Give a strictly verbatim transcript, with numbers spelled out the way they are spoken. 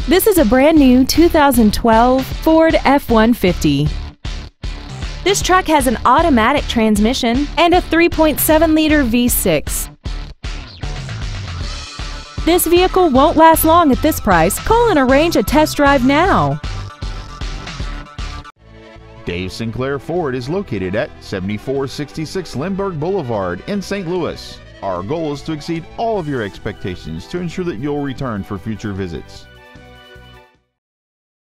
This is a brand new two thousand twelve Ford F one fifty. This truck has an automatic transmission and a three point seven liter V six. This vehicle won't last long at this price. Call and arrange a test drive now. Dave Sinclair Ford is located at seventy-four sixty-six Lindbergh Boulevard in Saint Louis. Our goal is to exceed all of your expectations to ensure that you'll return for future visits.